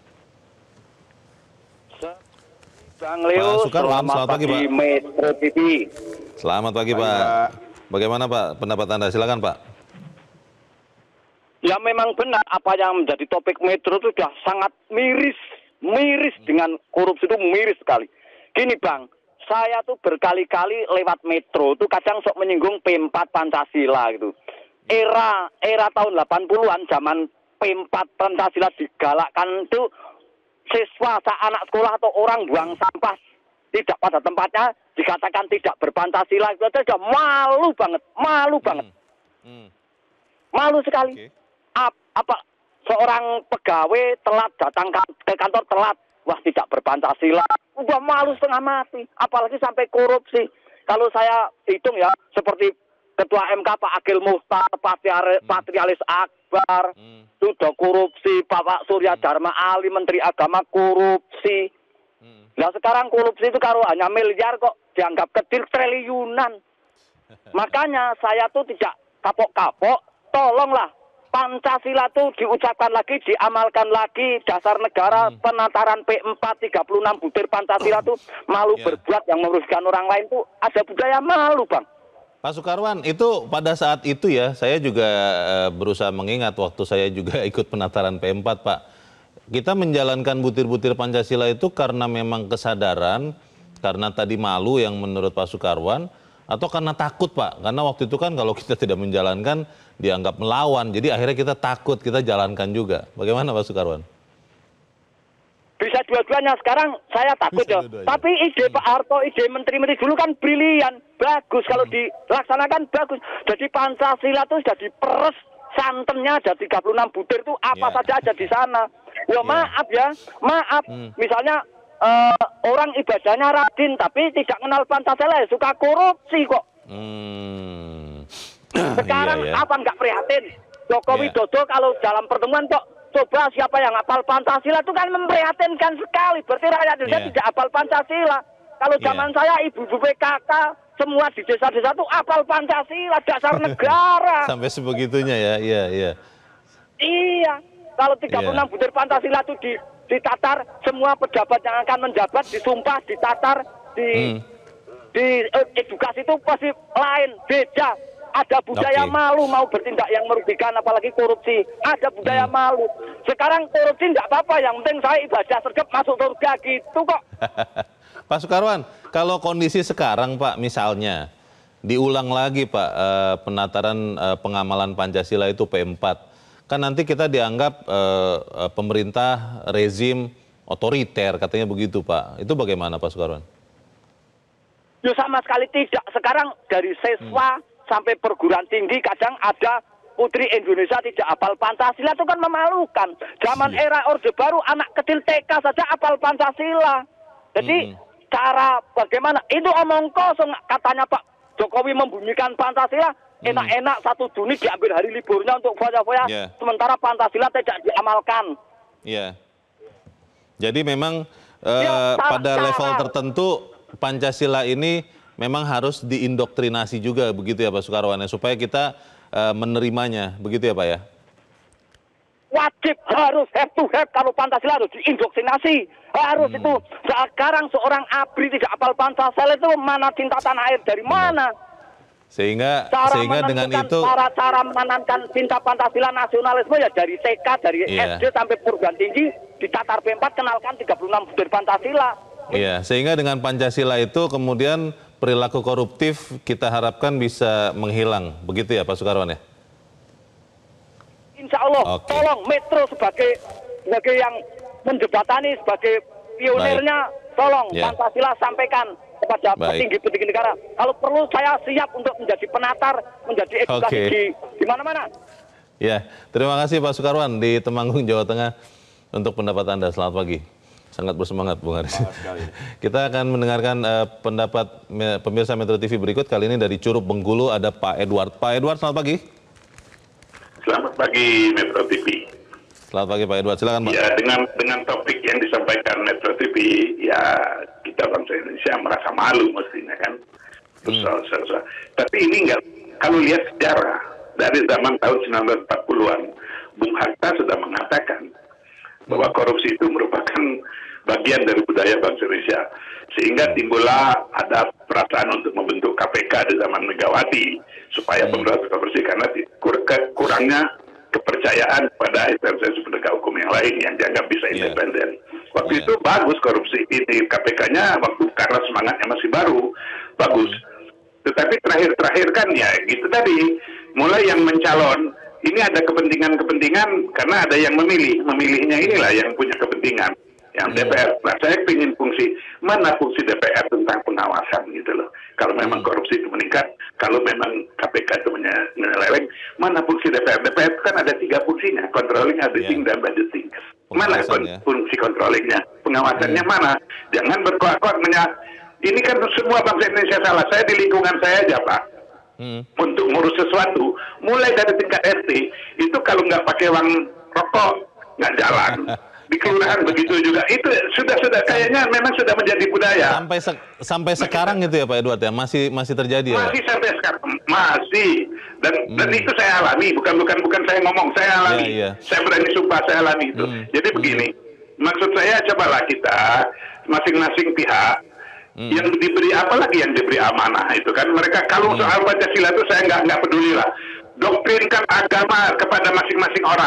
Bang Leo, Pak Sukarwan, selamat pagi, Pak. Metro TV. Selamat pagi, Pak. Bagaimana Pak pendapat Anda? Silakan, Pak. Ya memang benar apa yang menjadi topik Metro itu sudah sangat miris dengan korupsi, itu miris sekali. Gini Bang, saya tuh berkali-kali lewat Metro tuh kadang sok menyinggung P4 Pancasila gitu. Era tahun 80-an zaman P4 Pancasila digalakkan itu, siswa anak sekolah atau orang buang sampah tidak pada tempatnya dikatakan tidak berpancasila, itu sudah malu banget. Malu sekali. Apa seorang pegawai telat datang ke kantor telat, wah tidak berpancasila, udah malu setengah mati, apalagi sampai korupsi. Kalau saya hitung ya, seperti Ketua MK Pak Agil Muhtar, Patrialis Akbar, sudah korupsi, Pak Surya Dharma Ali, Menteri Agama korupsi. Nah sekarang korupsi itu kalau hanya miliar kok dianggap kecil, triliunan. Makanya saya tuh tidak kapok-kapok, tolonglah Pancasila tuh diucapkan lagi, diamalkan lagi, dasar negara, penataran P4, 36 butir Pancasila tuh malu berbuat yang merugikan orang lain tuh ada budaya malu Bang. Pak Sukarwan, itu pada saat itu ya, saya juga berusaha mengingat waktu saya juga ikut penataran P4 Pak. kita menjalankan butir-butir Pancasila itu karena memang kesadaran, karena tadi malu yang menurut Pak Sukarwan, atau karena takut Pak? Karena waktu itu kan kalau kita tidak menjalankan dianggap melawan, jadi akhirnya kita takut, kita jalankan juga. Bagaimana Pak Sukarwan? Bisa dua-duanya. Sekarang saya takut ya. Tapi ide Pak Harto, ide menteri-menteri dulu kan brilian, bagus kalau dilaksanakan bagus. Jadi Pancasila itu sudah diperes santennya, ada 36 butir itu apa saja ada di sana. Ya maaf ya, maaf. Misalnya orang ibadahnya rajin tapi tidak kenal Pancasila, ya suka korupsi kok. Sekarang apa nggak prihatin? Joko Widodo kalau dalam pertemuan kok coba siapa yang hafal Pancasila itu kan memprihatinkan sekali. Berarti rakyat Indonesia tidak hafal Pancasila. Kalau zaman saya ibu-ibu PKK semua di desa-desa itu hafal Pancasila, dasar negara. Sampai sebegitunya ya, iya. Iya, kalau 36 butir Pancasila itu ditatar, semua pejabat yang akan menjabat disumpah, ditatar, di edukasi itu pasti lain, beda. Ada budaya malu mau bertindak yang merugikan, apalagi korupsi. Ada budaya malu. Sekarang korupsi tidak apa-apa, yang penting saya ibadah sergap masuk surga gitu kok. Pak Sukarwan, kalau kondisi sekarang Pak, misalnya diulang lagi Pak penataran pengamalan Pancasila itu P4, kan nanti kita dianggap pemerintah rezim otoriter, katanya begitu Pak. Itu bagaimana Pak Sukarwan? Ya sama sekali tidak. Sekarang dari siswa sampai perguruan tinggi kadang ada putri Indonesia tidak hafal Pancasila, itu kan memalukan. Zaman era Orde Baru anak kecil TK saja hafal Pancasila. Jadi cara bagaimana? Itu omong kosong, katanya Pak Jokowi membumikan Pancasila, enak-enak 1 Juni diambil hari liburnya untuk foya-foya, sementara Pancasila tidak diamalkan. Iya. Jadi memang pada level tertentu Pancasila ini memang harus diindoktrinasi juga, begitu ya Pak Sukarwan, ya, supaya kita menerimanya, begitu ya Pak ya? Wajib, harus have to have, kalau Pancasila harus diindoktrinasi, harus itu. Sekarang seorang ABRI tidak hafal Pancasila itu mana cinta tanah air, dari mana? Sehingga dengan itu cara menanamkan cinta Pancasila, nasionalisme ya dari TK, dari SD sampai perguruan tinggi, ditatar P4, kenalkan 36 butir Pancasila. Iya, sehingga dengan Pancasila itu kemudian perilaku koruptif kita harapkan bisa menghilang, begitu ya Pak Sukarwan ya? Insya Allah, tolong Metro sebagai yang menjembatani, sebagai pionirnya, tolong Pancasila sampaikan kepada petinggi-petinggi negara. Kalau perlu saya siap untuk menjadi penatar, menjadi edukasi di mana-mana. Ya, terima kasih Pak Sukarwan di Temanggung, Jawa Tengah untuk pendapat Anda. Selamat pagi. Sangat bersemangat, Bung Haris. Kita akan mendengarkan pendapat pemirsa Metro TV berikut. Kali ini dari Curup Bengkulu ada Pak Edward. Pak Edward, selamat pagi. Selamat pagi Metro TV. Selamat pagi Pak Edward, silakan Pak. Ya, dengan topik yang disampaikan Metro TV, ya kita bangsa Indonesia merasa malu mestinya kan. Tapi ini enggak, kalau lihat sejarah dari zaman tahun 1940-an, Bung Hatta sudah mengatakan bahwa korupsi itu merupakan bagian dari budaya bangsa Indonesia, sehingga timbullah ada perasaan untuk membentuk KPK di zaman Megawati supaya pemberantasan korupsi, karena kurangnya kepercayaan pada instansi penegak hukum yang lain yang dianggap bisa independen. Waktu itu bagus korupsi ini, KPK-nya waktu karena semangatnya masih baru bagus. Tetapi terakhir-terakhir kan ya gitu tadi, mulai yang mencalon ini ada kepentingan-kepentingan karena ada yang memilihnya inilah yang punya kepentingan, yang DPR. Nah, saya ingin mana fungsi DPR tentang pengawasan gitu loh. Kalau memang korupsi itu meningkat, kalau memang KPK itu menyeleweng, mana fungsi DPR? DPR itu kan ada 3 fungsinya, controlling, auditing, dan budgeting. Mana fungsi controllingnya? Pengawasannya mana? Jangan berkelakon ini kan semua bangsa Indonesia salah. Saya di lingkungan saya aja Pak. Untuk ngurus sesuatu, mulai dari tingkat RT, itu kalau nggak pakai uang rokok, nggak jalan. Di kelurahan begitu juga. Itu sudah kayaknya memang sudah menjadi budaya. Sampai sekarang gitu ya Pak Edward ya? Masih terjadi ya? Masih sampai sekarang. Masih. Dan itu saya alami. Bukan saya ngomong, saya alami. Saya berani sumpah, saya alami itu. Jadi begini, maksud saya cobalah kita, masing-masing pihak, yang diberi, apalagi yang diberi amanah itu kan, mereka kalau soal Pancasila itu saya nggak peduli lah, doktrinkan agama kepada masing-masing orang,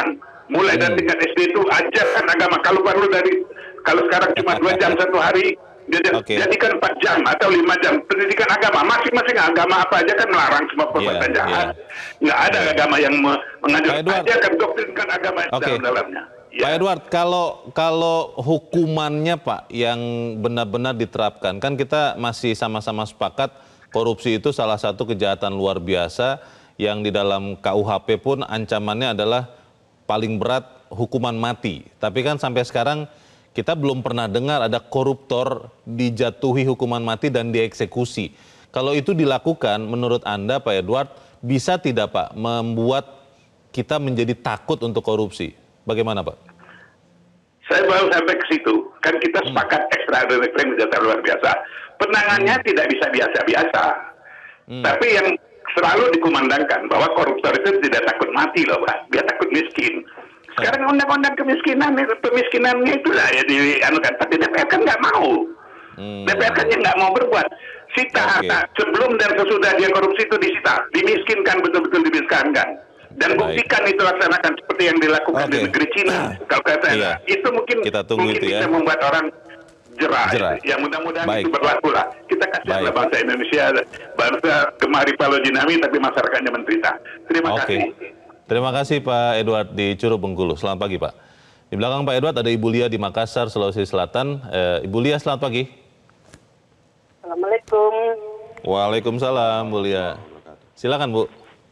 Mulai dari tingkat SD itu ajarkan agama. Kalau sekarang cuma 2 jam satu hari, jadikan 4 jam atau 5 jam pendidikan agama. Masing-masing agama apa aja kan melarang semua perbuatan jahat. Nggak ada agama yang mengajarkan, ajarkan doktrinkan agama dalam-dalamnya. Pak Edward, kalau hukumannya Pak yang benar-benar diterapkan, kan kita masih sama-sama sepakat korupsi itu salah satu kejahatan luar biasa yang di dalam KUHP pun ancamannya adalah paling berat hukuman mati. Tapi kan sampai sekarang kita belum pernah dengar ada koruptor dijatuhi hukuman mati dan dieksekusi. Kalau itu dilakukan, menurut Anda Pak Edward, bisa tidak Pak membuat kita menjadi takut untuk korupsi? Bagaimana Pak? Saya baru sampai ke situ. Kan kita sepakat extraordinary crime kejahatan luar biasa. Penangannya tidak bisa biasa-biasa. Tapi yang selalu dikumandangkan bahwa koruptor itu tidak takut mati loh Pak. Dia takut miskin. Sekarang undang-undang pemiskinannya itulah ya dianukan. Tapi DPR kan nggak mau. DPR kan yang nggak mau berbuat. Sita harta sebelum dan sesudah dia korupsi itu disita. Dimiskinkan, betul-betul dimiskinkan. Dan buktikan itu laksanakan seperti yang dilakukan di negeri Cina. Kalau kata saya, itu mungkin bisa membuat orang jerah. Yang mudah-mudahan itu berlaku lah. Kita kasih bangsa Indonesia, bangsa gemari Palo Jinami, tapi masyarakatnya menderita. Terima kasih. Terima kasih Pak Edward di Curug Bengkulu. Selamat pagi Pak. Di belakang Pak Edward ada Ibu Lia di Makassar, Sulawesi Selatan. Ibu Lia, selamat pagi. Assalamualaikum. Waalaikumsalam Bu Lia. Silakan Bu.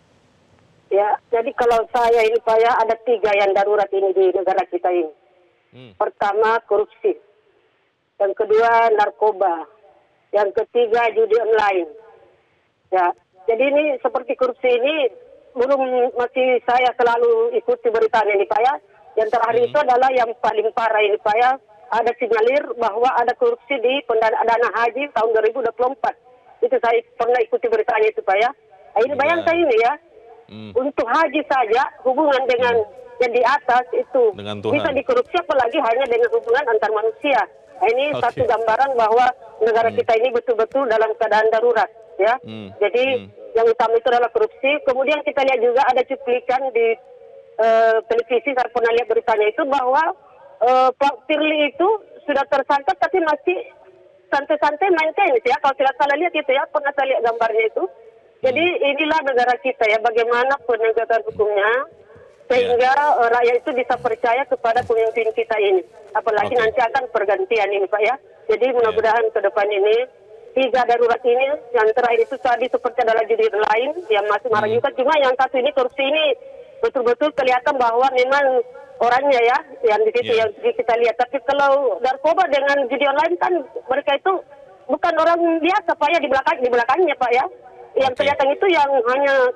Ya, jadi kalau saya ini Pak ya, ada 3 yang darurat ini di negara kita ini. Pertama korupsi, yang kedua narkoba, yang ketiga judi online. Ya, jadi ini seperti korupsi ini masih saya selalu ikuti beritanya ini Pak ya. Yang terakhir itu adalah yang paling parah ini Pak ya. Ada sinyalir bahwa ada korupsi di dana haji tahun 2024. Itu saya pernah ikuti beritanya itu Pak ya. Nah, ini bayangkan ini ya. Untuk haji saja hubungan dengan yang di atas itu bisa dikorupsi, apalagi hanya dengan hubungan antar manusia. Nah, ini satu gambaran bahwa negara kita ini betul-betul dalam keadaan darurat ya. Jadi yang utama itu adalah korupsi. Kemudian kita lihat juga ada cuplikan di televisi, saya pernah lihat beritanya itu bahwa Pak Firly itu sudah tersangka tapi masih santai-santai main tenis ya. Kalau tidak salah lihat itu ya, pernah saya lihat gambarnya itu. Jadi inilah negara kita ya, bagaimana penegakan hukumnya sehingga rakyat itu bisa percaya kepada pemimpin kita ini. Apalagi nanti akan pergantian ini Pak ya. Jadi mudah-mudahan ke depan ini 3 darurat ini, yang terakhir itu tadi seperti adalah judi lain yang masih marah juga. Cuma yang satu ini korupsi ini betul-betul kelihatan bahwa memang orangnya ya yang di situ yang kita lihat. Tapi kalau narkoba dengan judi online kan mereka itu bukan orang biasa Pak ya, di belakangnya Pak ya. Yang kelihatan itu yang hanya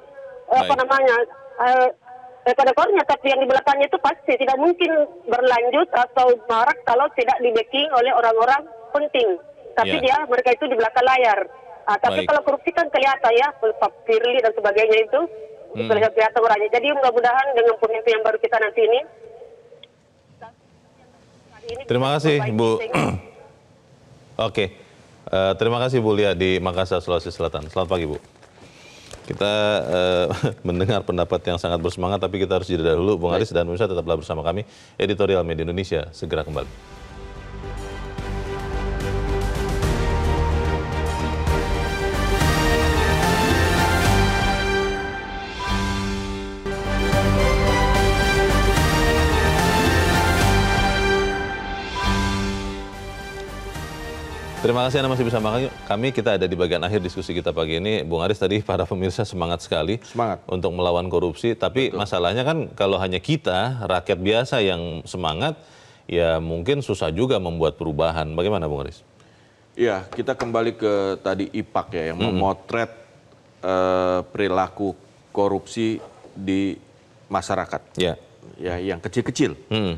pada kornya, tapi yang di belakangnya itu pasti tidak mungkin berlanjut atau marak kalau tidak di-backing oleh orang-orang penting. Tapi mereka itu di belakang layar. Tapi kalau korupsi kan kelihatan ya, Pak Firly dan sebagainya itu kelihatan orangnya. Jadi mudah-mudahan dengan pemimpin yang baru kita nanti ini. Terima kasih Bu. Oke. Terima kasih Bu Lia di Makassar, Sulawesi Selatan. Selamat pagi Bu. Kita mendengar pendapat yang sangat bersemangat, tapi kita harus jeda dulu. Bung Aris dan Musa tetaplah bersama kami. Editorial Media Indonesia segera kembali. Terima kasih Anda masih bersama kami. Kita ada di bagian akhir diskusi kita pagi ini. Bung Aris, tadi para pemirsa semangat sekali untuk melawan korupsi. Tapi masalahnya kan kalau hanya kita, rakyat biasa yang semangat, ya mungkin susah juga membuat perubahan. Bagaimana Bung Aris? Ya, kita kembali ke tadi IPAK ya, yang memotret perilaku korupsi di masyarakat. Ya, yang kecil-kecil.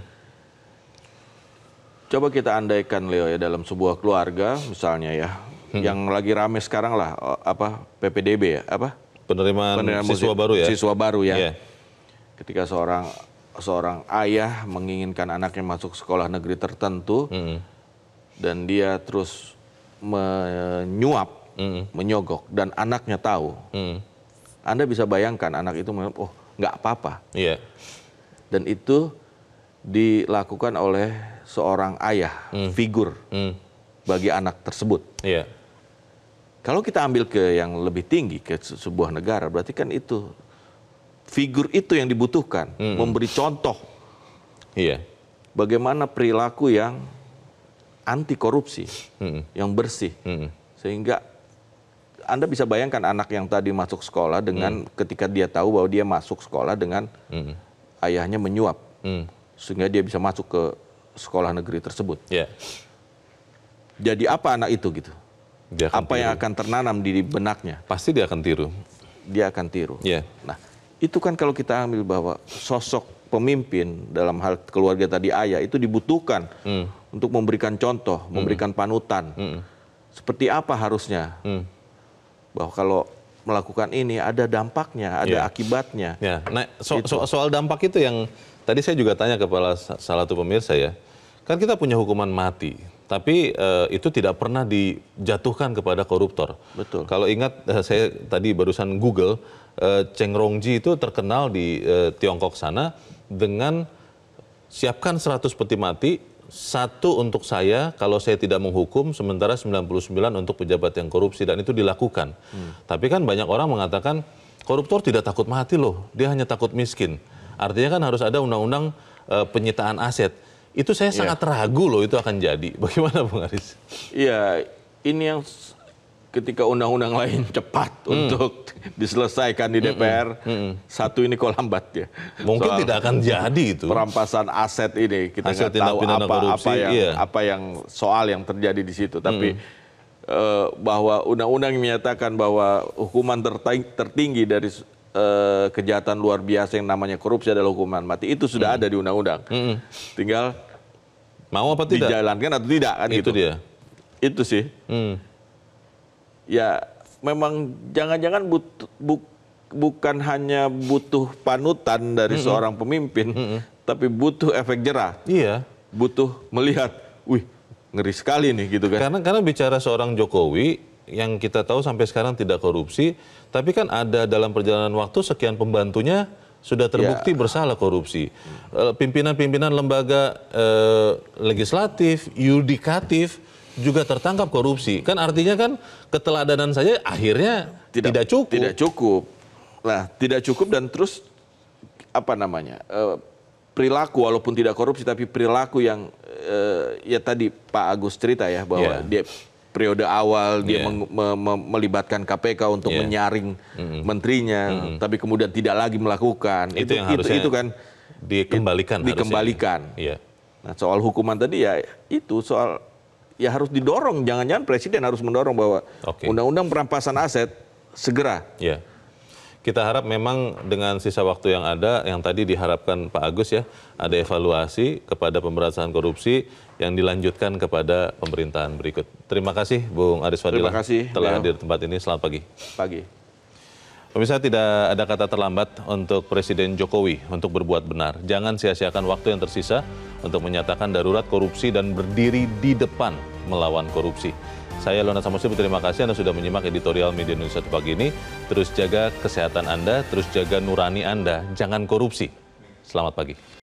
Coba kita andaikan Leo ya, dalam sebuah keluarga misalnya ya, yang lagi rame sekarang lah PPDB ya, penerimaan siswa baru ya. Siswa baru ya. Ketika seorang ayah menginginkan anaknya masuk sekolah negeri tertentu dan dia terus menyuap, menyogok dan anaknya tahu. Anda bisa bayangkan anak itu oh nggak apa-apa. Dan itu dilakukan oleh seorang ayah, figur bagi anak tersebut. Iya. Kalau kita ambil ke yang lebih tinggi, ke sebuah negara, berarti kan itu figur itu yang dibutuhkan, memberi contoh. Iya. Bagaimana perilaku yang anti korupsi, yang bersih, sehingga Anda bisa bayangkan anak yang tadi masuk sekolah dengan ketika dia tahu bahwa dia masuk sekolah dengan ayahnya menyuap, sehingga dia bisa masuk ke sekolah negeri tersebut. Yeah. Jadi apa anak itu gitu? Apa tiru. yang akan tertanam di benaknya? Pasti dia akan tiru. Dia akan tiru. Yeah. Nah, itu kan kalau kita ambil bahwa sosok pemimpin dalam hal keluarga tadi ayah itu dibutuhkan untuk memberikan contoh, memberikan panutan. Seperti apa harusnya? Bahwa kalau melakukan ini ada dampaknya, ada akibatnya. Ya. Nah, soal dampak itu yang tadi saya juga tanya kepada salah satu pemirsa ya. Kan kita punya hukuman mati, tapi itu tidak pernah dijatuhkan kepada koruptor. Betul. Kalau ingat saya tadi barusan Google, Cheng Rongji itu terkenal di Tiongkok sana dengan siapkan 100 peti mati, 1 untuk saya kalau saya tidak menghukum, sementara 99 untuk pejabat yang korupsi, dan itu dilakukan. Tapi kan banyak orang mengatakan koruptor tidak takut mati loh, dia hanya takut miskin. Artinya kan harus ada undang-undang penyitaan aset. Itu saya sangat ragu loh itu akan jadi. Bagaimana Bung Aris? Iya, ini yang ketika undang-undang lain cepat untuk diselesaikan di DPR, satu ini kok lambat ya. Mungkin Soal tidak akan jadi itu. Perampasan aset ini kita Hasil nggak tahu tindak pidana korupsi, apa yang soal yang terjadi di situ. Tapi bahwa undang-undang menyatakan bahwa hukuman tertinggi dari kejahatan luar biasa yang namanya korupsi adalah hukuman mati, itu sudah ada di undang-undang. Tinggal mau apa tidak dijalankan atau tidak kan itu gitu. dia. Itu sih. Ya memang jangan-jangan bukan hanya butuh panutan dari seorang pemimpin, tapi butuh efek jerah. Iya. Butuh melihat, wih ngeri sekali nih gitu kan. Karena bicara seorang Jokowi yang kita tahu sampai sekarang tidak korupsi, tapi kan ada dalam perjalanan waktu sekian pembantunya sudah terbukti bersalah korupsi. Pimpinan-pimpinan lembaga legislatif, yudikatif juga tertangkap korupsi. Kan artinya kan keteladanan saja akhirnya tidak cukup. Tidak cukup. Nah, tidak cukup dan terus apa namanya? Perilaku walaupun tidak korupsi tapi perilaku yang ya tadi Pak Agus cerita ya bahwa dia periode awal dia melibatkan KPK untuk menyaring menterinya, tapi kemudian tidak lagi melakukan. Itu yang harusnya itu kan dikembalikan. Iya. Nah, soal hukuman tadi ya itu soal ya harus didorong, jangan-jangan presiden harus mendorong bahwa undang-undang perampasan aset segera. Ya. Kita harap memang dengan sisa waktu yang ada, yang tadi diharapkan Pak Agus ya, ada evaluasi kepada pemberantasan korupsi yang dilanjutkan kepada pemerintahan berikut. Terima kasih Bung Aris Fadilah telah hadir di tempat ini. Selamat pagi. Pagi. Pemirsa, tidak ada kata terlambat untuk Presiden Jokowi untuk berbuat benar. Jangan sia-siakan waktu yang tersisa untuk menyatakan darurat korupsi dan berdiri di depan melawan korupsi. Saya Leonard Samosir, terima kasih Anda sudah menyimak editorial Media Indonesia pagi ini. Terus jaga kesehatan Anda, terus jaga nurani Anda, jangan korupsi. Selamat pagi.